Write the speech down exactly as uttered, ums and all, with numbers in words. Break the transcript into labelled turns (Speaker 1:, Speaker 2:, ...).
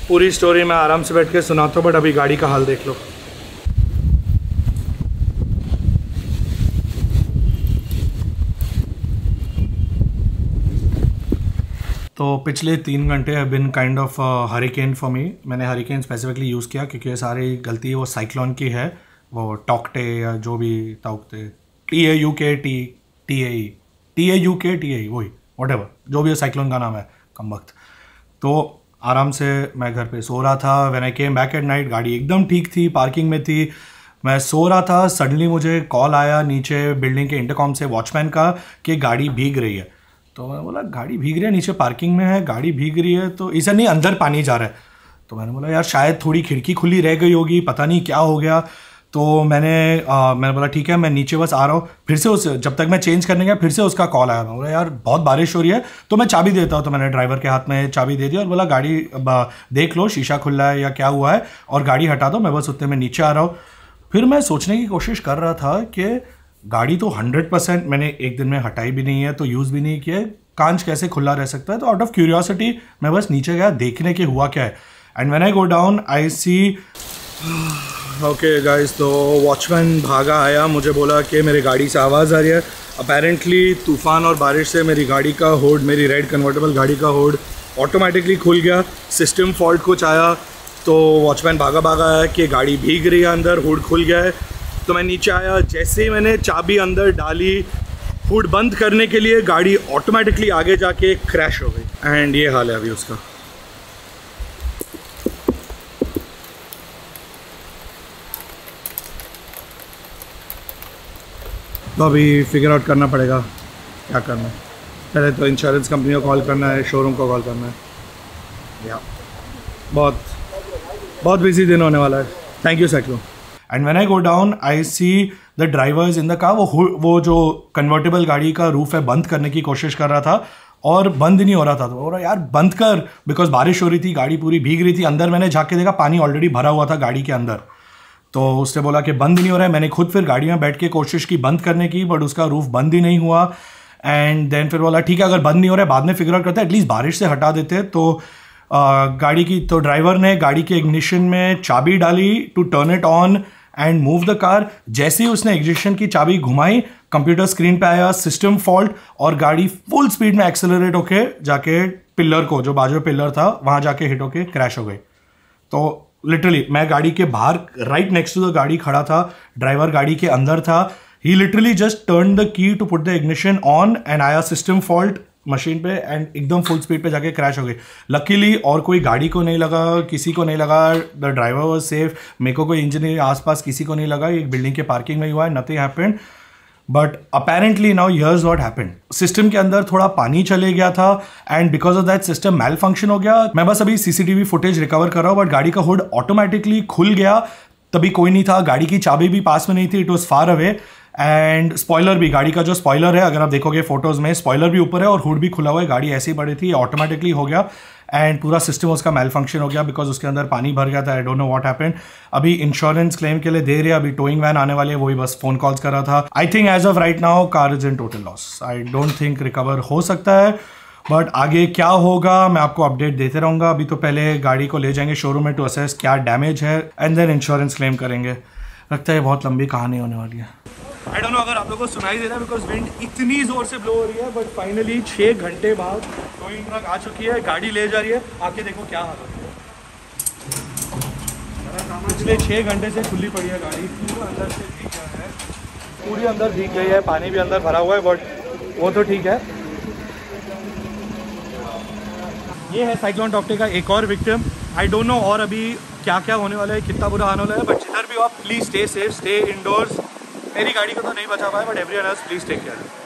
Speaker 1: पूरी स्टोरी मैं आराम से बैठ के सुनाता हूँ, बट अभी गाड़ी का हाल देख लो। तो पिछले तीन घंटे have been kind of hurricane for me. मैंने हरिकेन स्पेसिफिकली यूज़ किया क्योंकि ये सारी गलती वो साइक्लोन की है, वो टॉकटे या जो भी Tauktae, T A U K T T A E T A U K T A वही वट एवर जो भी साइक्लोन का नाम है कम वक्त। तो आराम से मैं घर पे सो रहा था। When I came back at night गाड़ी एकदम ठीक थी, पार्किंग में थी, मैं सो रहा था। सडनली मुझे कॉल आया नीचे बिल्डिंग के इंटरकॉम से वॉचमैन का कि गाड़ी भीग रही है। तो मैं बोला गाड़ी भीग रही है, नीचे पार्किंग में है, गाड़ी भीग रही है तो इसे नहीं अंदर पानी जा रहा है। तो मैंने बोला यार शायद थोड़ी खिड़की खुली रह गई होगी, पता नहीं क्या हो गया। तो मैंने आ, मैंने बोला ठीक है मैं नीचे बस आ रहा हूँ। फिर से उस जब तक मैं चेंज करने गया फिर से उसका कॉल आया। मैं बोला यार बहुत बारिश हो रही है तो मैं चाबी देता हूँ। तो मैंने ड्राइवर के हाथ में चाबी दे दी और बोला गाड़ी देख लो शीशा खुला है या क्या हुआ है और गाड़ी हटा दो, मैं बस उतने में नीचे आ रहा हूँ। फिर मैं सोचने की कोशिश कर रहा था कि गाड़ी तो हंड्रेड परसेंट मैंने एक दिन में हटाई भी नहीं है तो यूज़ भी नहीं किया है, कांच कैसे खुला रह सकता है। तो आउट ऑफ क्यूरियोसिटी मैं बस नीचे गया देखने के हुआ क्या है। And when I go down I see okay guys, तो वॉचमैन भागा आया, मुझे बोला कि मेरी गाड़ी से आवाज़ आ रही है। अपेरेंटली तूफ़ान और बारिश से मेरी गाड़ी का हुड, मेरी रेड कन्वर्टेबल गाड़ी का हुड ऑटोमेटिकली खुल गया। सिस्टम फॉल्ट कुछ आया तो वॉचमैन भागा भागा आया कि गाड़ी भीग रही है अंदर, हुड खुल गया है। तो मैं नीचे आया, जैसे ही मैंने चाबी अंदर डाली हुड बंद करने के लिए, गाड़ी ऑटोमेटिकली आगे जाके क्रैश हो गई। एंड ये हाल है अभी उसका। तो अभी फिगर आउट करना पड़ेगा क्या करना है। पहले तो इंश्योरेंस कंपनी को कॉल करना है, शोरूम को कॉल करना है। या बहुत बहुत बिजी दिन होने वाला है। Thank you cyclone. And when I go down I see the drivers in the car. वो वो जो कन्वर्टेबल गाड़ी का रूफ है बंद करने की कोशिश कर रहा था और बंद नहीं हो रहा था। तो बोल रहा यार बंद कर, बिकॉज बारिश हो रही थी, गाड़ी पूरी भीग रही थी। अंदर मैंने झाँक के देखा पानी ऑलरेडी भरा हुआ था गाड़ी के अंदर। तो उसने बोला कि बंद नहीं हो रहा है। मैंने खुद फिर गाड़ी में बैठ के कोशिश की बंद करने की, बट उसका रूफ बंद ही नहीं हुआ। एंड देन फिर बोला ठीक है अगर बंद नहीं हो रहा है बाद में फिगर आउट करते हैं, एटलीस्ट बारिश से हटा देते। तो आ, गाड़ी की तो ड्राइवर ने गाड़ी के इग्निशन में चाबी डाली to turn it on and move the car. जैसे ही उसने इग्निशन की चाबी घुमाई, कंप्यूटर स्क्रीन पे आया सिस्टम फॉल्ट और गाड़ी फुल स्पीड में एक्सेलरेट होके जाके पिलर को, जो बाजू पिलर था वहां जाके हिट होके क्रैश हो गई। तो लिटरली मैं गाड़ी के बाहर राइट नेक्स्ट टू द गाड़ी खड़ा था, ड्राइवर गाड़ी के अंदर था। He literally just turn the key to put the ignition on and आया सिस्टम फॉल्ट मशीन पे एंड एकदम फुल स्पीड पे जाके क्रैश हो गई। लकीली और कोई गाड़ी को नहीं लगा, किसी को नहीं लगा, द ड्राइवर वाज सेफ। मेरे को कोई इंजीनियर आसपास किसी को नहीं लगा, एक बिल्डिंग के पार्किंग में हुआ है, nothing happened. But apparently now here's what happened. System के अंदर थोड़ा पानी चले गया था and because of that system malfunction हो गया। मैं बस अभी सीसीटीवी फुटेज रिकवर कर रहा हूँ, बट गाड़ी का हुड ऑटोमेटिकली खुल गया। तभी कोई नहीं था, गाड़ी की चाबी भी पास में नहीं थी, it was far away. And spoiler भी, गाड़ी का जो स्पॉइलर है अगर आप देखोगे फोटोज में, स्पॉइलर भी ऊपर है और हुड भी खुला हुआ है। गाड़ी ऐसी बड़ी थी, ऑटोमेटिकली हो गया एंड पूरा सिस्टम उसका मैल फंक्शन हो गया बिकॉज उसके अंदर पानी भर गया था। I don't know what happened. अभी इंश्योरेंस क्लेम के लिए दे रहे हैं, अभी टोइंग वैन आने वाली है, वही बस फोन कॉल्स कर रहा था। I think as of right now car is in total loss. I don't think recover हो सकता है, बट आगे क्या होगा मैं आपको अपडेट देते रहूंगा। अभी तो पहले गाड़ी को ले जाएंगे शोरूम में टू असेस क्या डैमेज है एंड देन इंश्योरेंस क्लेम करेंगे। लगता है बहुत लंबी कहानी होने वाली है। आई डोंट नो अगर आप लोगों को सुनाई दे रहा है बिकॉज विंड इतनी जोर से ब्लो हो रही है, बट फाइनली छः घंटे बाद टोइंग ट्रक आ चुकी है, गाड़ी ले जा रही है। आके देखो क्या हाल है। पिछले छः घंटे से खुली पड़ी है गाड़ी, पूरा अंदर से भीग गया है, पूरी अंदर भीग गई है, पानी भी अंदर भरा हुआ है, बट वो तो ठीक है। ये है साइक्लोन टॉकटे का एक और विक्टिम। आई डोंट नो और अभी क्या क्या होने वाला है, कितना बुरा आने वाला है, बट जिधर भी हो आप please stay safe, stay indoors. मेरी गाड़ी को तो नहीं बचा पाया, but everyone else please take care.